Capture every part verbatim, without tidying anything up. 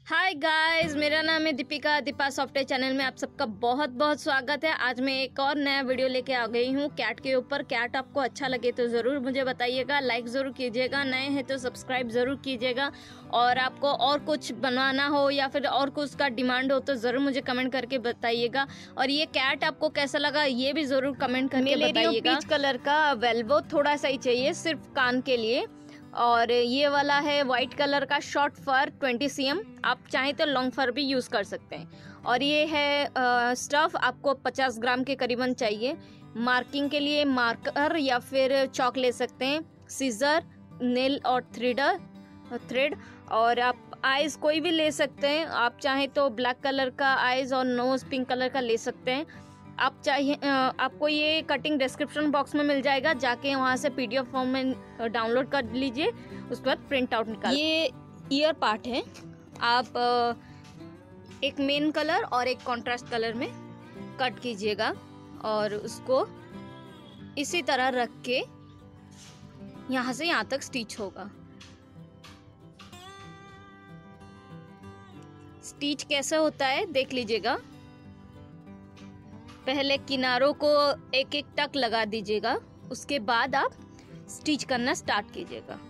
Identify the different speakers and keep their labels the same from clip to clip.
Speaker 1: Hi guys, मेरा नाम है दीपिका। दीपा सॉफ्टवेयर चैनल में आप सबका बहुत बहुत स्वागत है। आज मैं एक और नया वीडियो लेके आ गई हूँ कैट के ऊपर। कैट आपको अच्छा लगे तो ज़रूर मुझे बताइएगा, लाइक ज़रूर कीजिएगा, नए हैं तो सब्सक्राइब ज़रूर कीजिएगा। और आपको और कुछ बनवाना हो या फिर और कुछ का डिमांड हो तो ज़रूर मुझे कमेंट करके बताइएगा। और ये कैट आपको कैसा लगा ये भी ज़रूर कमेंट करके बताइएगा। पीच कलर का वेल्वो थोड़ा सा ही चाहिए, सिर्फ कान के लिए। और ये वाला है वाइट कलर का short fur twenty C M, आप चाहें तो लॉन्ग फर भी यूज़ कर सकते हैं। और ये है आ, स्टफ़ आपको पचास ग्राम के करीबन चाहिए। मार्किंग के लिए मार्कर या फिर चौक ले सकते हैं, सीजर, नेल और थ्रेडर थ्रेड। और आप आइज़ कोई भी ले सकते हैं, आप चाहें तो ब्लैक कलर का आइज़ और नोज़ पिंक कलर का ले सकते हैं। आप चाहिए आपको ये कटिंग डिस्क्रिप्शन बॉक्स में मिल जाएगा, जाके वहाँ से पीडीएफ फॉर्म में डाउनलोड कर लीजिए, उसके बाद प्रिंट आउट निकाल। ये ईयर पार्ट है, आप एक मेन कलर और एक कॉन्ट्रास्ट कलर में कट कीजिएगा और उसको इसी तरह रख के यहाँ से यहाँ तक स्टिच होगा। स्टिच कैसे होता है देख लीजिएगा। पहले किनारों को एक एक टक लगा दीजिएगा, उसके बाद आप स्टिच करना स्टार्ट कीजिएगा।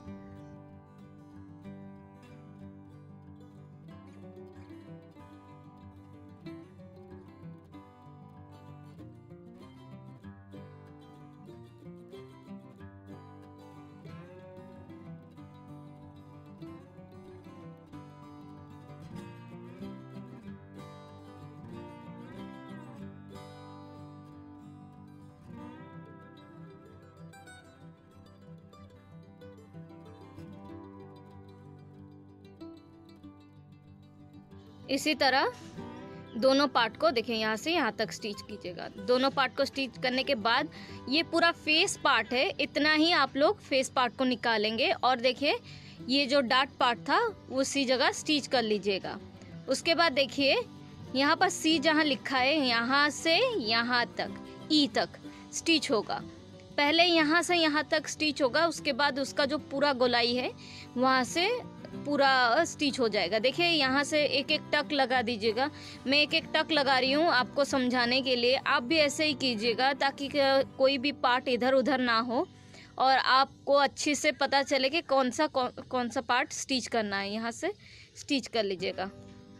Speaker 1: इसी तरह दोनों पार्ट को देखिए, यहाँ से यहाँ तक स्टिच कीजिएगा। दोनों पार्ट को स्टिच करने के बाद ये पूरा फेस पार्ट है, इतना ही आप लोग फेस पार्ट को निकालेंगे। और देखिए ये जो डार्ट पार्ट था उसी जगह स्टिच कर लीजिएगा। उसके बाद देखिए यहाँ पर सी जहाँ लिखा है, यहाँ से यहाँ तक ई तक स्टिच होगा। पहले यहाँ से यहाँ तक स्टिच होगा, उसके बाद उसका जो पूरा गोलाई है वहाँ से पूरा स्टिच हो जाएगा। देखिए यहाँ से एक एक टक लगा दीजिएगा। मैं एक एक टक लगा रही हूँ आपको समझाने के लिए, आप भी ऐसे ही कीजिएगा ताकि कोई भी पार्ट इधर उधर ना हो और आपको अच्छे से पता चले कि कौन सा कौन, कौन सा पार्ट स्टिच करना है। यहाँ से स्टिच कर लीजिएगा।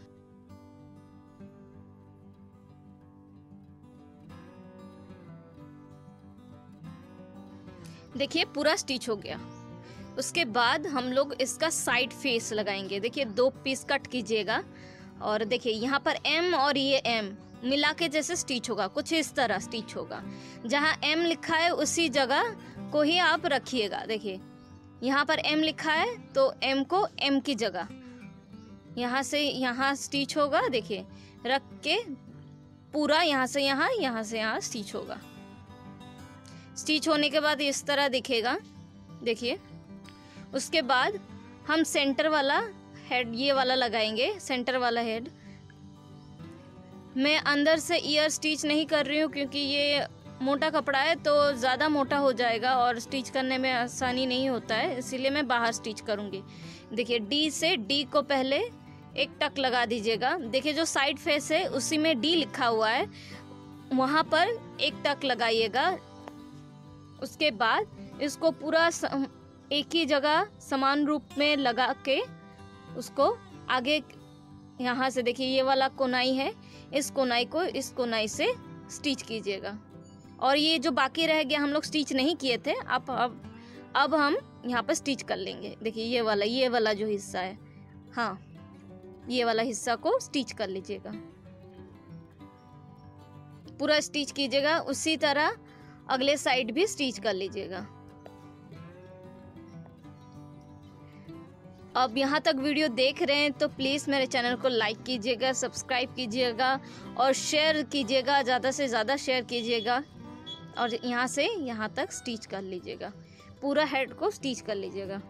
Speaker 1: देखिए पूरा स्टिच हो गया। उसके बाद हम लोग इसका साइड फेस लगाएंगे। देखिए दो पीस कट कीजिएगा और देखिए यहाँ पर एम और ये एम मिला के जैसे स्टिच होगा, कुछ इस तरह स्टिच होगा। जहाँ एम लिखा है उसी जगह को ही आप रखिएगा। देखिए यहाँ पर एम लिखा है तो एम को एम की जगह यहाँ से यहाँ स्टिच होगा। देखिए रख के पूरा यहाँ से यहाँ यहाँ से यहाँ स्टिच होगा। स्टिच होने के बाद इस तरह दिखेगा। देखिए उसके बाद हम सेंटर वाला हेड ये वाला लगाएंगे, सेंटर वाला हेड। मैं अंदर से ईयर स्टिच नहीं कर रही हूँ क्योंकि ये मोटा कपड़ा है तो ज़्यादा मोटा हो जाएगा और स्टिच करने में आसानी नहीं होता है, इसीलिए मैं बाहर स्टिच करूँगी। देखिए डी से डी को पहले एक टक लगा दीजिएगा। देखिए जो साइड फेस है उसी में डी लिखा हुआ है, वहाँ पर एक टक लगाइएगा। उसके बाद इसको पूरा एक ही जगह समान रूप में लगा के उसको आगे यहाँ से देखिए ये वाला कोनाई है, इस कोनाई को इस कोनाई से स्टिच कीजिएगा। और ये जो बाकी रह गया हम लोग स्टिच नहीं किए थे, अब अब अब हम यहाँ पर स्टिच कर लेंगे। देखिए ये वाला ये वाला जो हिस्सा है, हाँ ये वाला हिस्सा को स्टिच कर लीजिएगा। पूरा स्टिच कीजिएगा। उसी तरह अगले साइड भी स्टिच कर लीजिएगा। अब यहाँ तक वीडियो देख रहे हैं तो प्लीज़ मेरे चैनल को लाइक कीजिएगा, सब्सक्राइब कीजिएगा और शेयर कीजिएगा, ज़्यादा से ज़्यादा शेयर कीजिएगा। और यहाँ से यहाँ तक स्टिच कर लीजिएगा, पूरा हेड को स्टिच कर लीजिएगा।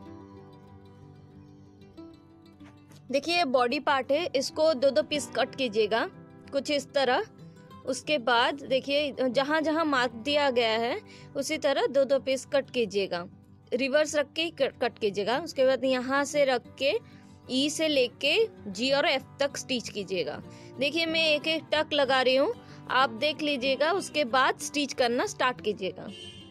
Speaker 1: देखिए बॉडी पार्ट है, इसको दो दो पीस कट कीजिएगा कुछ इस तरह। उसके बाद देखिए जहाँ जहाँ मार्क दिया गया है उसी तरह दो दो पीस कट कीजिएगा। रिवर्स रख के कट कीजिएगा। उसके बाद यहाँ से रख के ई से लेके जी और एफ तक स्टिच कीजिएगा। देखिए मैं एक एक टक लगा रही हूँ, आप देख लीजिएगा, उसके बाद स्टिच करना स्टार्ट कीजिएगा।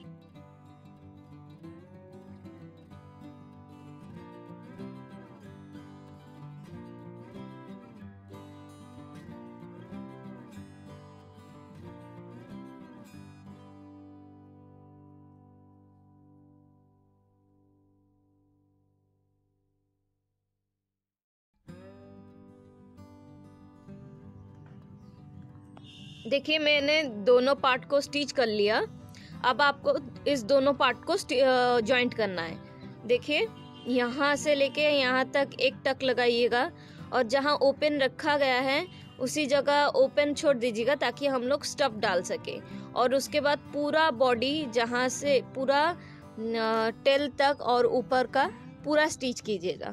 Speaker 1: देखिए मैंने दोनों पार्ट को स्टिच कर लिया। अब आपको इस दोनों पार्ट को जॉइंट करना है। देखिए यहाँ से लेके यहाँ तक एक टक लगाइएगा और जहाँ ओपन रखा गया है उसी जगह ओपन छोड़ दीजिएगा ताकि हम लोग स्टफ डाल सके। और उसके बाद पूरा बॉडी जहाँ से पूरा टेल तक और ऊपर का पूरा स्टिच कीजिएगा।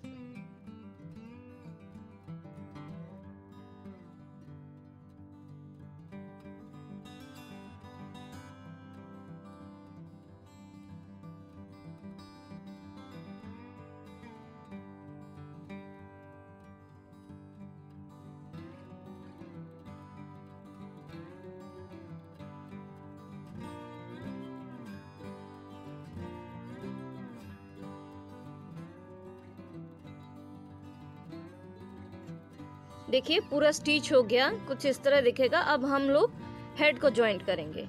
Speaker 1: देखिए पूरा स्टिच हो गया, कुछ इस तरह दिखेगा। अब हम लोग हेड को जॉइंट करेंगे।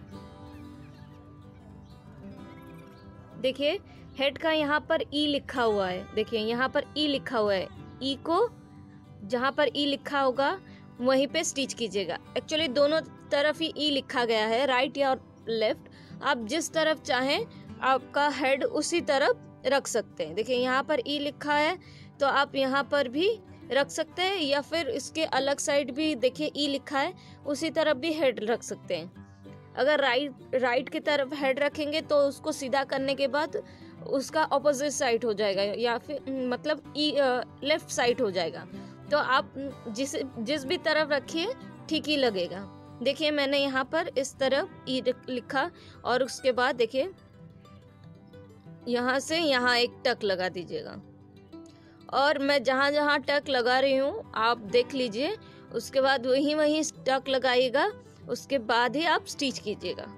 Speaker 1: देखिए हेड का यहाँ पर ई लिखा हुआ है, देखिए यहाँ पर ई लिखा हुआ है। ई को जहाँ पर ई लिखा होगा वहीं पे स्टिच कीजिएगा। एक्चुअली दोनों तरफ ही ई लिखा गया है, राइट या लेफ्ट, आप जिस तरफ चाहें आपका हेड उसी तरफ रख सकते हैं। देखिए यहाँ पर ई लिखा है तो आप यहाँ पर भी रख सकते हैं, या फिर इसके अलग साइड भी देखिए ई लिखा है, उसी तरफ भी हेड रख सकते हैं। अगर राइट राइट की तरफ हेड रखेंगे तो उसको सीधा करने के बाद उसका ऑपोजिट साइड हो जाएगा, या फिर मतलब ई लेफ्ट साइड हो जाएगा। तो आप जिस जिस भी तरफ रखिए ठीक ही लगेगा। देखिए मैंने यहाँ पर इस तरफ ई लिखा और उसके बाद देखिए यहाँ से यहाँ एक टक लगा दीजिएगा। और मैं जहाँ जहाँ टक लगा रही हूँ आप देख लीजिए, उसके बाद वहीं वहीं टक लगाइएगा, उसके बाद ही आप स्टिच कीजिएगा।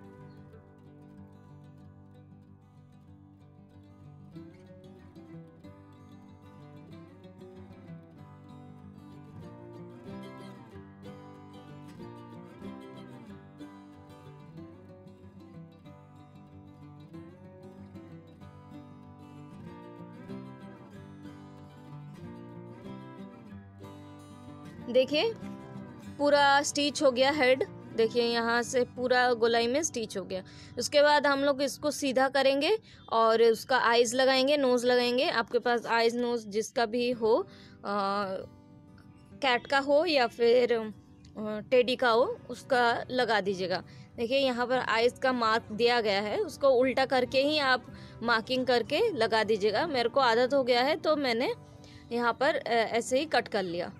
Speaker 1: देखिए पूरा स्टिच हो गया हेड, देखिए यहाँ से पूरा गोलाई में स्टिच हो गया। उसके बाद हम लोग इसको सीधा करेंगे और उसका आईज लगाएंगे, नोज लगाएंगे। आपके पास आईज नोज जिसका भी हो, आ, कैट का हो या फिर टेडी का हो, उसका लगा दीजिएगा। देखिए यहाँ पर आईज का मार्क दिया गया है, उसको उल्टा करके ही आप मार्किंग करके लगा दीजिएगा। मेरे को आदत हो गया है तो मैंने यहाँ पर ऐसे ही कट कर लिया।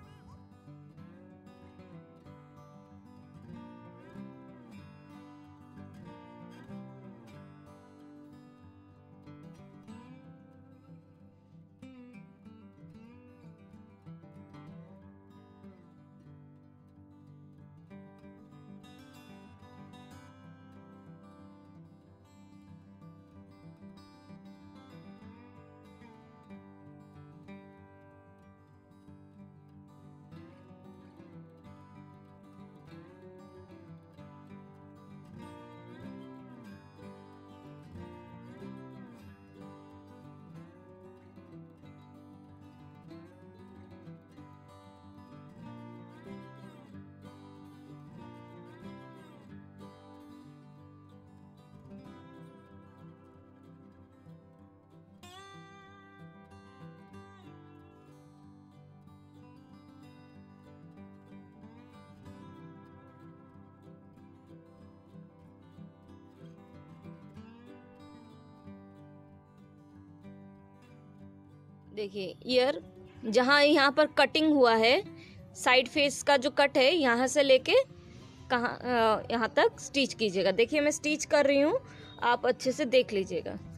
Speaker 1: देखिए ईयर जहाँ यहाँ पर कटिंग हुआ है, साइड फेस का जो कट है यहाँ से लेके कहाँ यहाँ तक स्टिच कीजिएगा। देखिए मैं स्टिच कर रही हूँ, आप अच्छे से देख लीजिएगा।